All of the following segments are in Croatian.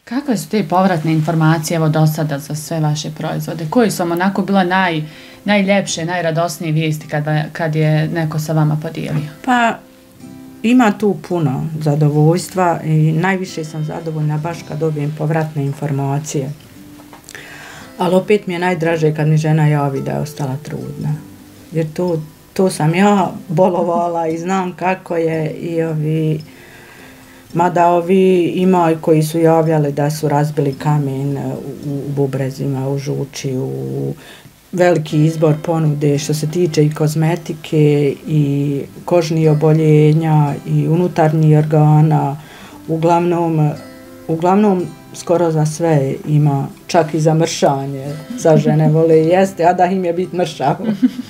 Kakve su te povratne informacije evo do sada za sve vaše proizvode? Koji su vam onako bila najljepše, najradosnije vijesti kad je neko sa vama podijelio? Pa ima tu puno zadovoljstva i najviše sam zadovoljna baš kad dobijem povratne informacije. Ali opet mi je najdraže kad mi žena javi da je ostala trudna. Jer to sam ja bolovala i znam kako je i mada ovi ima i koji su javljali da su razbili kamen u bubrezima, u žuči, u veliki izbor ponude što se tiče i kozmetike i kožnih oboljenja i unutarnjih organa. Uglavnom skoro za sve ima, čak i za mršanje. Za žene vole jeste, a da im je biti mršavo.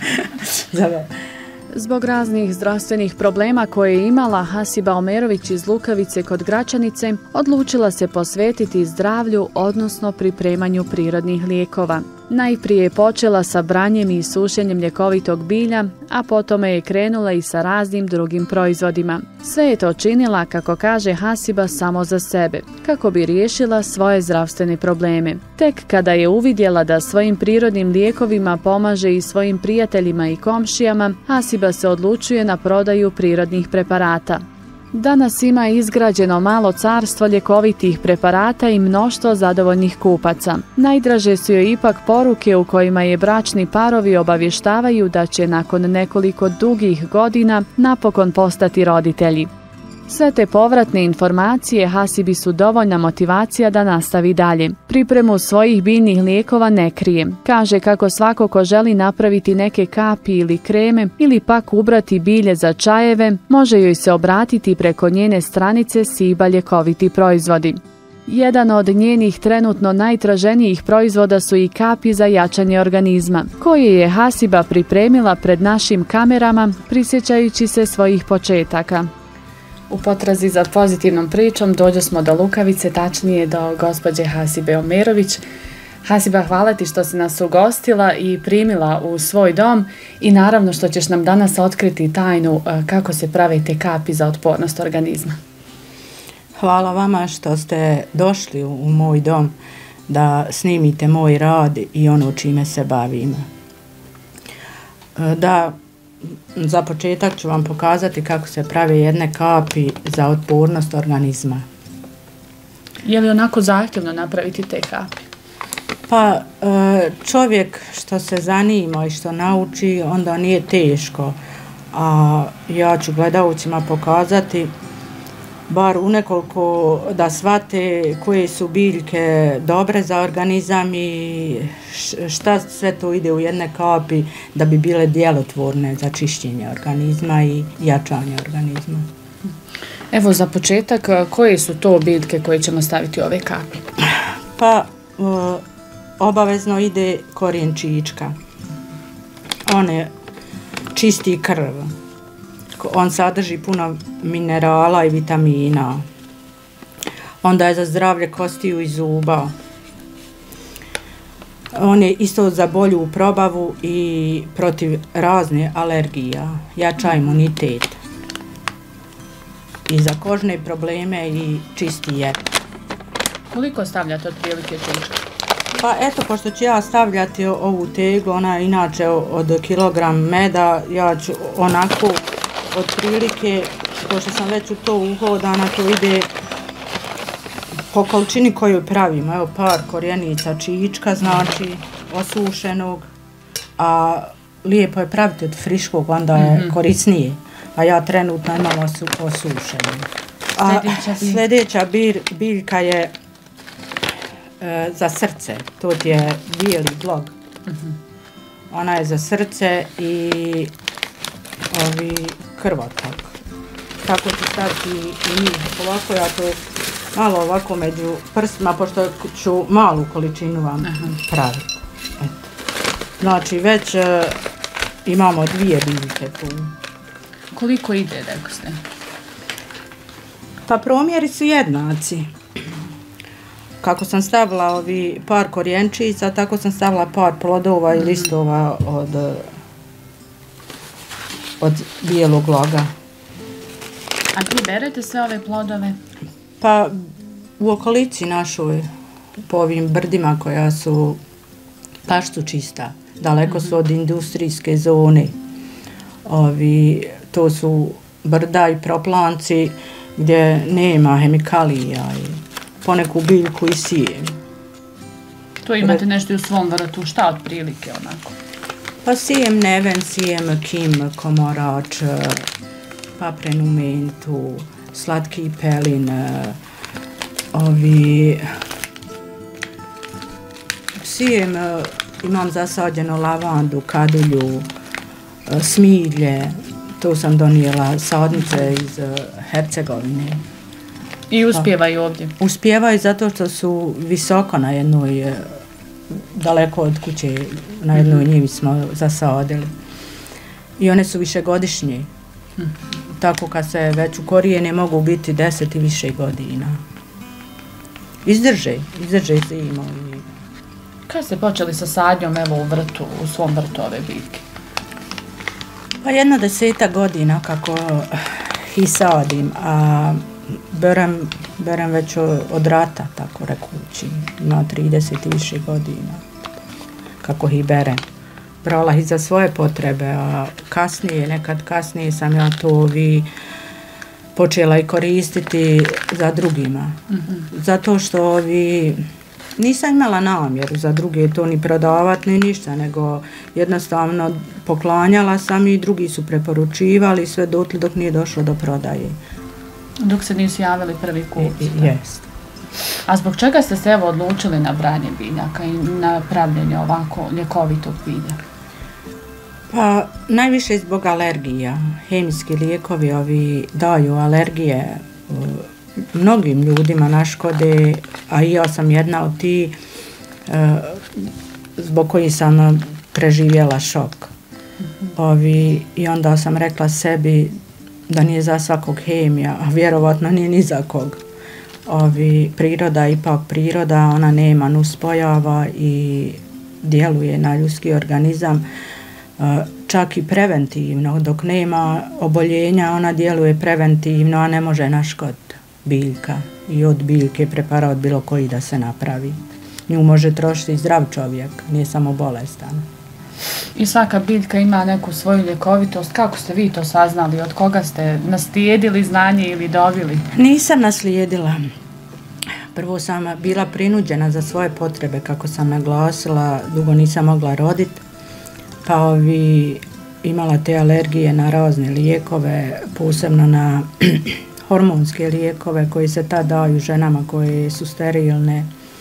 Zbog raznih zdravstvenih problema koje je imala, Hasiba Omerović iz Lukavice kod Gračanice odlučila se posvetiti zdravlju, odnosno pripremanju prirodnih lijekova. Najprije je počela sa branjem i sušenjem ljekovitog bilja, a potom je krenula i sa raznim drugim proizvodima. Sve je to činila, kako kaže Hasiba, samo za sebe, kako bi riješila svoje zdravstvene probleme. Tek kada je uvidjela da svojim prirodnim lijekovima pomaže i svojim prijateljima i komšijama, Hasiba se odlučuje na prodaju prirodnih preparata. Danas ima izgrađeno malo carstvo ljekovitih preparata i mnoštvo zadovoljnih kupaca. Najdraže su joj ipak poruke u kojima je bračni parovi obavještavaju da će nakon nekoliko dugih godina napokon postati roditelji. Sve te povratne informacije Hasibi su dovoljna motivacija da nastavi dalje. Pripremu svojih biljnih lijekova ne krije. Kaže kako svako ko želi napraviti neke kapi ili kreme ili pak ubrati bilje za čajeve, može joj se obratiti preko njene stranice Siba ljekoviti proizvodi. Jedan od njenih trenutno najtraženijih proizvoda su i kapi za jačanje organizma, koje je Hasiba pripremila pred našim kamerama, prisjećajući se svojih početaka. U potrazi za pozitivnom pričom dođo smo do Lukavice, tačnije do gospođe Hasibe Omerović. Hasiba, hvala ti što si nas ugostila i primila u svoj dom i naravno što ćeš nam danas otkriti tajnu kako se prave te kapi za otpornost organizma. Hvala vama što ste došli u moj dom da snimite moj rad i ono čime se bavimo. Za početak ću vam pokazati kako se prave jedne kapi za otpornost organizma. Je li onako zahtjevno napraviti te kapi? Pa čovjek što se zanima i što nauči, onda nije teško. A ja ću gledalcima pokazati bar u nekoliko da shvate koje su biljke dobre za organizam i šta sve to ide u jedne kapi da bi bile djelotvorne za čišćenje organizma i jačanje organizma. Evo za početak, koje su to biljke koje ćemo staviti u ove kapi? Pa obavezno ide korijen čička. On je čisti krv. On sadrži puno minerala i vitamina. Onda je za zdravlje kostiju i zuba. On je isto za bolju probavu i protiv razne alergija. Jača imunitet. I za kožne probleme i čisti jed. Koliko stavljate otprilike čička? Pa eto, pošto ću ja stavljati ovu teglu, ona je inače od kilogram meda, ja ću onako otprilike, pošto sam već u to uhodana, to ide po količini koju pravimo. Evo par korjenica čička, znači osušenog, a lijepo je praviti od friškog, onda je korisnije. A ja trenutno imam osušenu. A sljedeća biljka je za srce, to je bijeli glog. Ona je za srce i krvotok. Tako ću staviti i njih ovako, ja to malo ovako među prstima, pošto ću malu količinu vam praviti. Znači već imamo 2 biljke tu. Koliko ide, rekao ste? Pa promjeri su jednaci. Kako sam stavila par korijenčica, tako sam stavila par plodova i listova od bijelog loga. A vi berete sve ove plodove? Pa u okolici našoj, po ovim brdima koja su baš su čista, daleko su od industrijske zone. To su brda i proplanci gdje nema hemikalija i poneku biljku i sijem. To imate nešto u svom vrtu, šta otprilike onako? Pa sijem neven, sijem kim, komorač, paprenu mentu, slatki pelin, sijem, imam zasađeno lavandu, kadulju, smilje, to sam donijela sadnice iz Hercegovine. I uspijevaju ovdje? Uspijevaju zato što su visoko na jednoj, daleko od kuće, na jednoj njivi smo zasadili. I one su višegodišnje. Tako kad se već u korijene mogu biti 10 i više godina. Izdrže zimu. Kad ste počeli sa sadnjom evo u svom vrtu ove biljke? Pa 10 godina kako ih sadim, a berem već od rata, tako rekući, na 30 i više godina, kako ih berem. Brala ih za svoje potrebe, a nekad kasnije sam ja to počela i koristiti za drugima. Zato što nisam imala namjeru za druge to ni prodavati ni ništa, nego jednostavno poklanjala sam i drugi su preporučivali sve dotle dok nije došlo do prodaje. Dok se nisu javili prvi kupci. Jest. A zbog čega ste se evo odlučili na branje biljaka i na pravljenje ovako ljekovitog bilja? Pa najviše zbog alergija. Hemijski lijekovi daju alergije mnogim ljudima naškode, a i ja sam jedna od tih zbog kojih sam preživjela šok. I onda sam rekla sebi da nije za svakog hemija, a vjerovatno nije ni za kog. Priroda je ipak priroda, ona nema nuspojava i djeluje na ljudski organizam, čak i preventivno. Dok nema oboljenja, ona djeluje preventivno, a ne može naškoditi biljka. I od biljke preparat bilo koji da se napravi. Nju može trošiti zdrav čovjek, nije samo bolestan. I svaka biljka ima neku svoju ljekovitost. Kako ste vi to saznali? Od koga ste naslijedili znanje ili dobili? Nisam naslijedila. Prvo sam bila prinuđena za svoje potrebe, kako sam naglasila, dugo nisam mogla roditi. Pa imala te alergije na razne lijekove, posebno na hormonske lijekove koji se tad daju ženama koje su sterilne.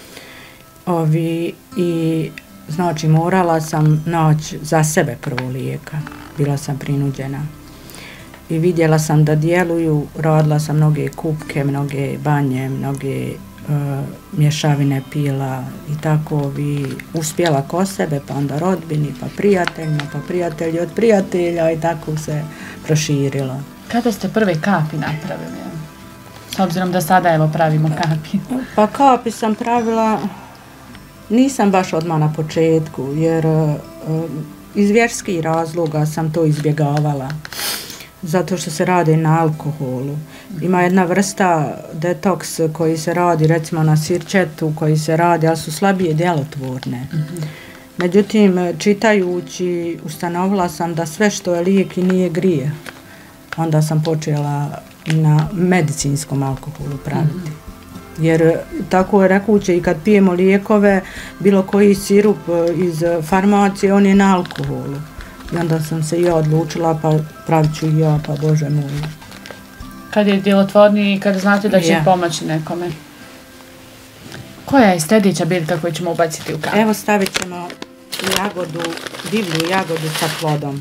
I znači morala sam naći za sebe prvo lijeka, bila sam prinuđena. I vidjela sam da djeluju, radila sam mnoge kupke, mnoge banje, mnoge mješavine pila i tako uspjela ko sebe, pa onda rodbini, pa prijateljima, pa prijatelji od prijatelja i tako se proširilo. Kada ste prve kapi napravili? S obzirom da sada evo pravimo kapi. Pa kapi sam pravila, nisam baš odmah na početku, jer iz vjerskih razloga sam to izbjegavala. Zato što se radi na alkoholu. Ima jedna vrsta detoks koji se radi recimo na sirčetu, koji se radi, ali su slabije djelotvorne. Međutim, čitajući, ustanovila sam da sve što je lijek i nije grije. Onda sam počela na medicinskom alkoholu praviti. Jer tako je rekuće i kad pijemo lijekove, bilo koji sirup iz farmacije, on je na alkoholu. I onda sam se ja odlučila, pa pravit ću i ja, pa Bože moj. Kad je djelotvorniji i kad znate da će pomoći nekome. Koja je sljedeća biljka koju ćemo ubaciti u kapu? Evo stavit ćemo jagodu, divlju jagodu sa plodom.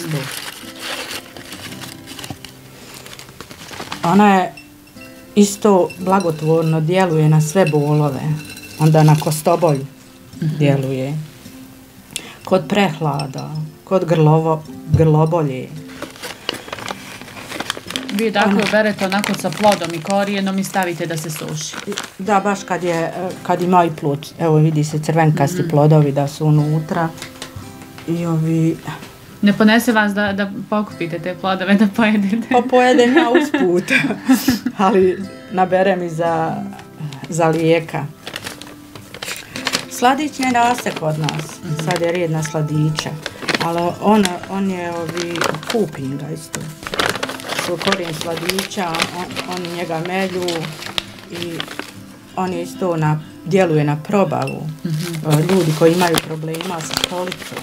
Ona je isto blagotvorno djeluje na sve bolove. Onda na kostobolju djeluje. Kod prehlada, kod grlobolje. Vi dakle berete onako sa plodom i korijenom i stavite da se suši. Da, baš kad ima i plod. Evo vidi se crvenkasti plodovi da su unutra. I Ne ponese vas da pokupite te plodove, da pojedete? Pa pojedem ja usput. Ali naberem i za za lijeka. Sladić ne raste kod nas, sad je red na sladiće, ali on je kupim ga isto. Korijen sladića, oni njega melju i on je isto djeluje na probavu. Ljudi koji imaju problema sa stolicom,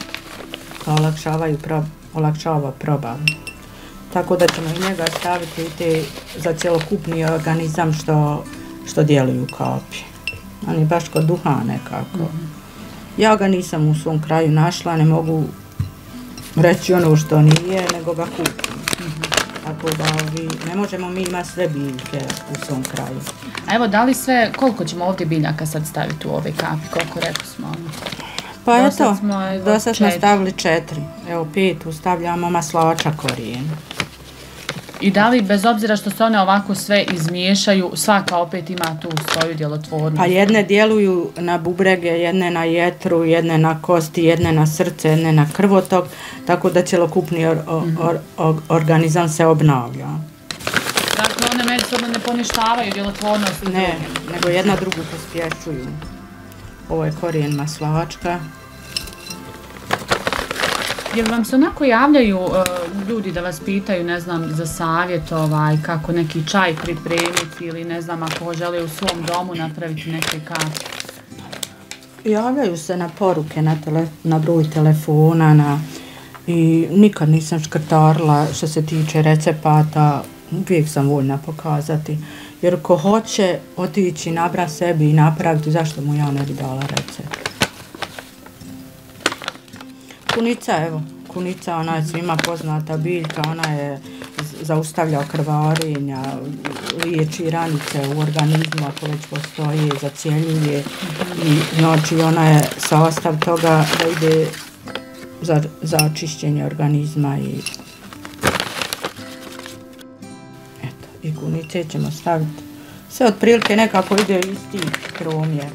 olakšava probavu. Tako da ćemo i njega staviti za cjelokupni organizam što djeluju kapi. On je baš kod duha nekako. Ja ga nisam u svom kraju našla, ne mogu reći ono što nije, nego ga kupim. Tako da ne možemo mi imati sve biljke u svom kraju. A evo, da li sve, koliko ćemo ovdje biljaka sad staviti u ove kapi, koliko rekli smo? Pa eto, do sad smo stavili 4. Evo 5 stavljamo maslača korijen. I da li, bez obzira što se one ovako sve izmiješaju, svaka opet ima tu svoju djelotvornost? Pa jedne djeluju na bubrege, jedne na jetru, jedne na kosti, jedne na srce, jedne na krvotok, tako da cjelokupni organizam se obnavlja. Dakle, one međusobno ne poništavaju djelotvornost? Ne, nego jedna drugu pospješuju. Ovo je korijen maslačka. Jel vam se onako javljaju ljudi da vas pitaju, ne znam, za savjet kako neki čaj pripremiti ili ne znam, ako žele u svom domu napraviti neke kafe? Javljaju se na poruke, na broj telefona i nikad nisam škrtarila što se tiče recepata, uvijek sam voljna pokazati. Jer ko hoće otići, nabra sebi i napraviti, zašto mu ja ne bi dala recept? Kunica, evo, kunica, ona je svima poznata biljka, ona je zaustavlja krvarenja, liječi ranice u organizmu ako već postoje, zacjeljuje i znači ona je sastav toga da ide za čišćenje organizma i kunice ćemo staviti. Sve otprilike nekako ide isti promjer.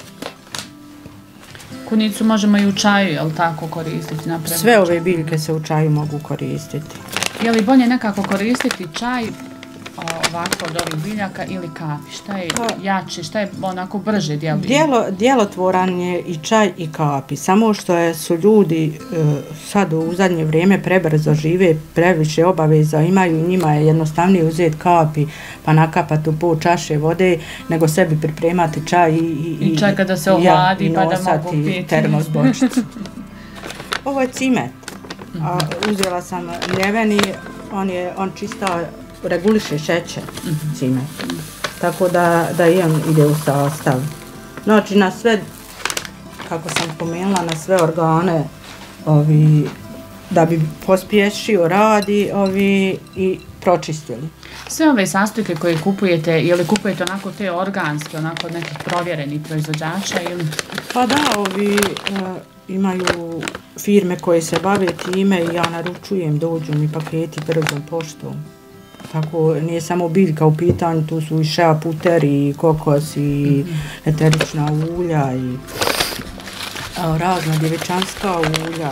Kunicu možemo i u čaju, jel tako, koristiti? Sve ove biljke se u čaju mogu koristiti. Je li bolje nekako koristiti čaj ovako od ovih biljaka ili kapi? Šta je jače, šta je onako brže djeluje? Djelotvoran je i čaj i kapi, samo što su ljudi sad u zadnje vrijeme prebrzo žive, previše obaveza imaju, njima je jednostavnije uzeti kapi pa nakapati u pol čaše vode, nego sebi pripremati čaj i čeka da se ohladi pa da mogu piti. Termos bočicu. Ovo je cimet. Uzela sam mljeveni, on čista reguliše šećer, cimet. Tako da i on ide u sastav. Znači na sve, kako sam spomenula, na sve organe da bi pospješio radi i pročistili. Sve ove sastojke koje kupujete, je li kupujete onako te organske, onako od nekih provjerenih proizvođača ili? Pa da, imaju firme koje se bave time i ja naručujem, dođu mi paketi brzom poštom. Tako, nije samo biljka u pitanju, tu su i shea puter i kokos i eterična ulja i razna djevičanska ulja.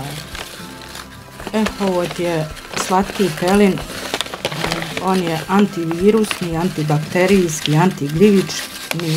Ovo je slatki pelin, on je antivirusni, antibakterijski, antigljivični.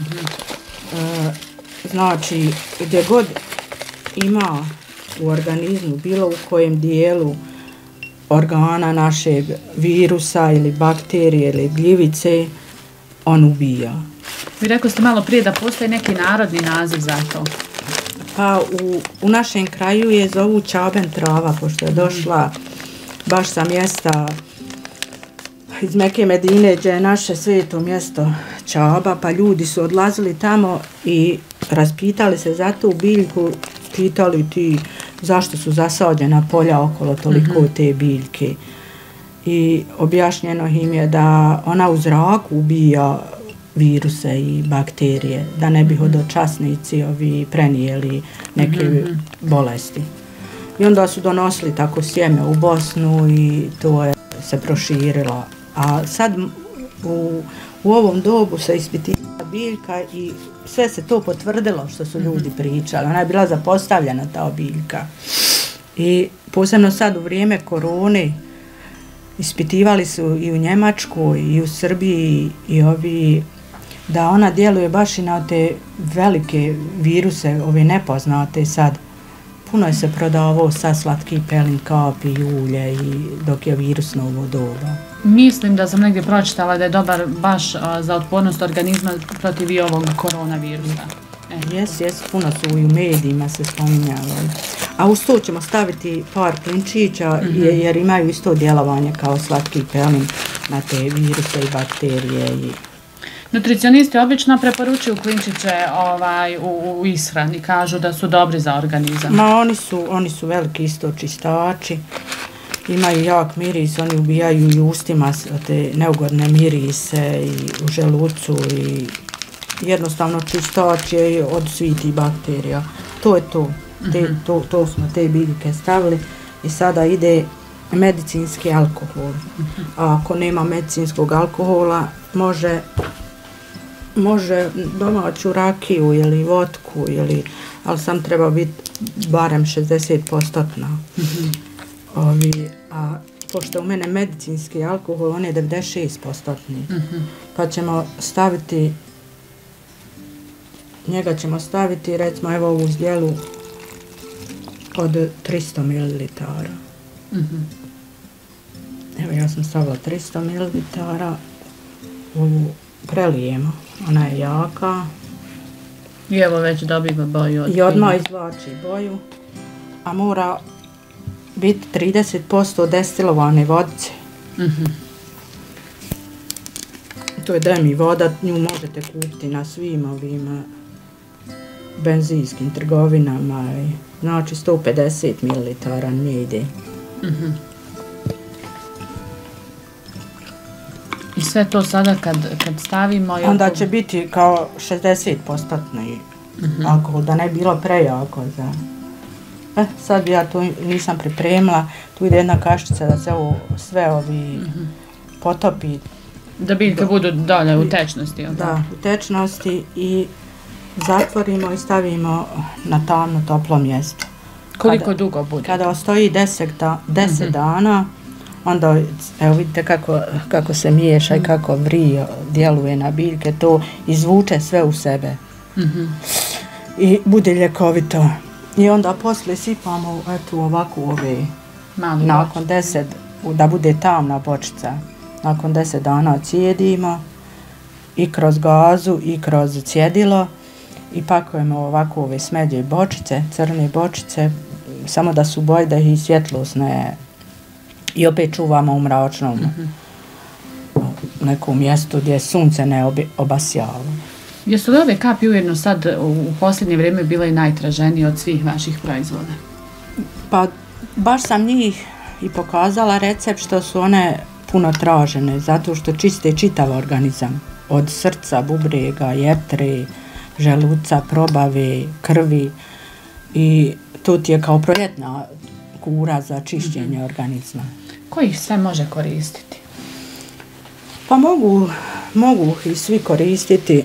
Znači, gdje god ima u organizmu, bilo u kojem dijelu organa našeg virusa ili bakterije ili gljivice, on ubija. Vi rekli ste malo prije da postoji neki narodni naziv za to. Pa u našem kraju je zovu čaben trava, pošto je došla baš sa mjesta iz Mekke Medine, gdje je naše sveto mjesto Čaba, pa ljudi su odlazili tamo i raspitali se za tu biljku, pitali ti zašto su zasađena polja okolo toliko te biljke. I objašnjeno im je da ona u zraku ubija viruse i bakterije, da ne bi hodočasnici prenijeli neke bolesti. I onda su donosili tako sjeme u Bosnu i to je se proširilo. A sad u ovom dobu se ispitivala biljka i sve se to potvrdilo što su ljudi pričali. Ona je bila zapostavljena, ta biljka. I posebno sad u vrijeme korone ispitivali su i u Njemačkoj i u Srbiji i da ona djeluje baš i na te velike viruse, ove nepoznate sad. Puno je se prodavao sa slatki pelin, kapi, ulje i dok je virusno ovo doba. Mislim da sam negdje pročitala da je dobar baš za otpornost organizma protiv i ovog koronavirusa. Jes, puno su i u medijima se spominjavali. A uz to ćemo staviti par klinčića jer imaju isto djelovanje kao slatki pelin na te viruse i bakterije. Nutricionisti obično preporučuju klinčiće u ishrani, kažu da su dobri za organizam. Ma oni su veliki isto čistači, imaju jak miris, oni ubijaju i ustima te neugodne mirise i u želucu i jednostavno čistač je od svih tih bakterija. To je to. To smo te biljke stavili i sada ide medicinski alkohol. A ako nema medicinskog alkohola, može domaću rakiju ili vodku, ali sam treba biti barem 60%. A pošto u mene medicinski alkohol, on je 96%. Pa ćemo staviti, njega ćemo staviti, recimo evo ovu zdjelu od 300 ml. Evo ja sam stavila 300 ml, ovu prelijemo, ona je jaka. I evo već dobiva boju. I odmah izvlači boju, a mora biti 30% destilovane vodice. To je demi voda, nju možete kupiti na svim ovim benzinskim trgovinama. Znači 150 ml nje ide. I sve to sada kad stavimo... Onda će biti kao 60% alkohol, da ne bi bilo prejako za... Sad bi ja to nisam pripremila, tu ide jedna kaščica da se ovo sve potopi. Da biljke budu dolje u tečnosti. Da, u tečnosti i zatvorimo i stavimo na tamno toplo mjesto. Koliko dugo bude? Kada ostoji 10 dana, onda evo vidite kako se miješa i kako vrije djeluje na biljke, to izvuče sve u sebe i bude ljekovito. I onda poslije sipamo ovako ove, nakon 10, da bude tamna bočica, nakon 10 dana cijedimo i kroz gazu i kroz cjedilo i pakujemo ovako ove smeđe bočice, crne bočice, samo da su boje, da ih svjetlosne i opet čuvamo u mračnom nekom mjestu gdje sunce ne obasjava. Jesu li ove kapi ujedno sad u posljednje vrijeme bile najtraženije od svih vaših proizvoda? Pa baš sam njih i pokazala recept što su one puno tražene, zato što čiste čitav organizam. Od srca, bubrega, jetre, želuca, probave, krvi i to ti je kao proljetna kura za čišćenje organizma. Koji ih sve može koristiti? Pa mogu i svi koristiti.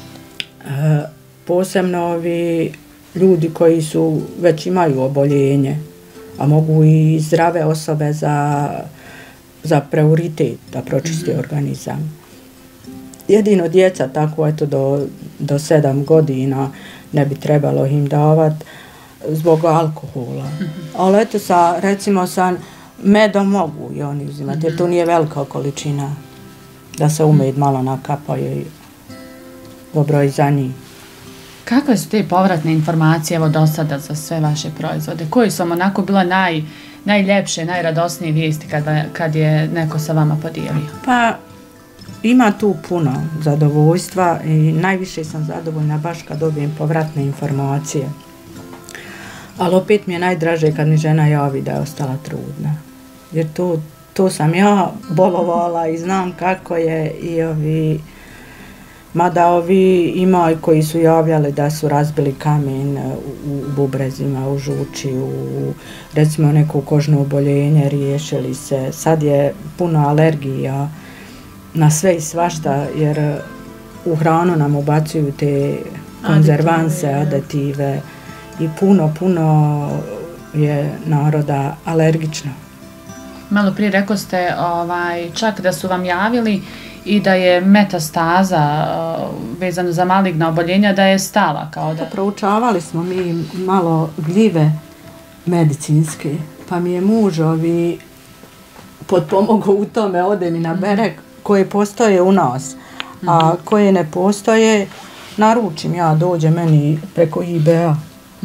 Posebno ovi ljudi koji su već imaju oboljenje, a mogu i zdrave osobe za prioritet da pročisti organizam. Jedino djeca tako do 7 godina ne bi trebalo im davati zbog alkohola. Ali recimo sa medom mogu i oni uzimati jer to nije velika količina da se med malo nakapaju i dobro i za njih. Kakve su te povratne informacije do sada za sve vaše proizvode? Koji su vam onako bila najljepše, najradosnije vijesti kad je neko sa vama podijelio? Pa ima tu puno zadovoljstva i najviše sam zadovoljna baš kad dobijem povratne informacije. Ali opet mi je najdraže kad mi žena javi da je ostala trudna. Jer to sam ja bolovala i znam kako je i mada ovi imaju koji su javljali da su razbili kamen u bubrezima, u žuči, recimo neko kožno oboljenje, riješili se. Sad je puno alergija na sve i svašta jer u hranu nam ubacuju te konzervanse, aditive i puno je naroda alergično. Malo prije rekao ste čak da su vam javili i da je metastaza vezano za maligna oboljenja da je stala. Proučavali smo mi malo gljive medicinske, pa mi je muž potpomogao u tome, ode mi nabere koje postoje u nas, a koje ne postoje naručim ja, dođe meni preko eBay-a.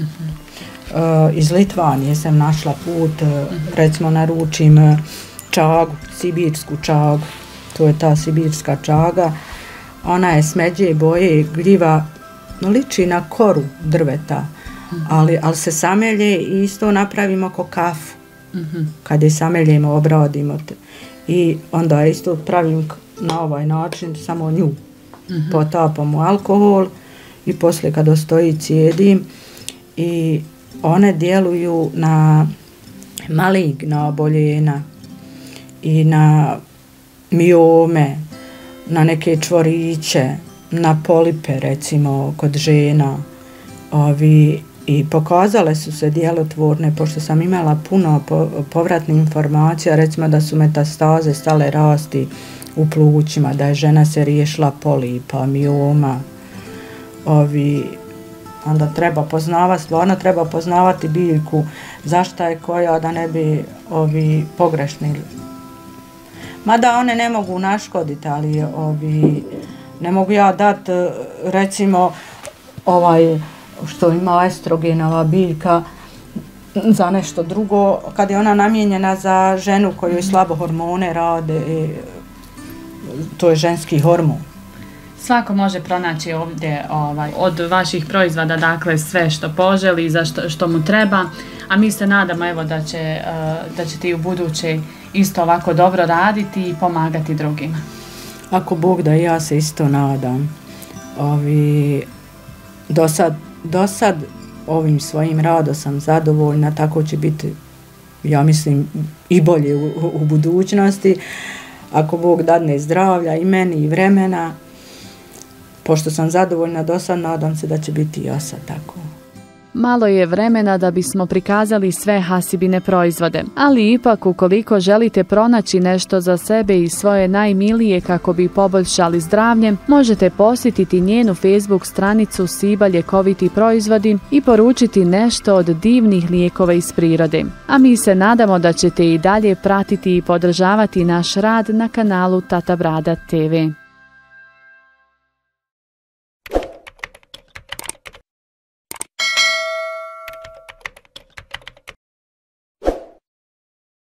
Iz Litvanije sam našla put, recimo naručim čagu, sibirsku čagu, to je ta sibirska čaga, ona je smeđe boje, gljiva, liči na koru drveta, ali se samelje i isto napravimo ko kafu. Kad je sameljemo, obradimo te. I onda isto pravim na ovaj način, samo nju. Potapam u alkohol i poslije kad ostoji cijedim i one djeluju na maligna oboljenja i na miome, na neke čvoriće, na polipe recimo kod žena. I pokazale su se djelotvorne, pošto sam imala puno povratnih informacija, recimo da su metastaze stale rasti u plućima, da je žena se riješila polipa, mioma. Onda treba poznavati, stvarno treba poznavati biljku, zašta je koja, da ne bi pogrešni. Mada one ne mogu naškoditi, ali ne mogu ja dati recimo što ima estrogenova biljka za nešto drugo, kad je ona namijenjena za ženu koju slabo hormone rade, to je ženski hormon. Svako može pronaći ovdje od vaših proizvoda, dakle sve što poželi, za što mu treba, a mi se nadamo evo da ćete i u buduće isto ovako dobro raditi i pomagati drugima. Ako Bog da, ja se isto nadam. Do sad ovim svojim radom sam zadovoljna, tako će biti, ja mislim, i bolje u budućnosti. Ako Bog dadne zdravlja i meni i vremena, pošto sam zadovoljna do sad, nadam se da će biti i sad tako. Malo je vremena da bismo prikazali sve Hasibine proizvode, ali ipak ukoliko želite pronaći nešto za sebe i svoje najmilije kako bi poboljšali zdravlje, možete posjetiti njenu Facebook stranicu Siba ljekoviti proizvodi i poručiti nešto od divnih lijekova iz prirode. A mi se nadamo da ćete i dalje pratiti i podržavati naš rad na kanalu Tata Brada TV.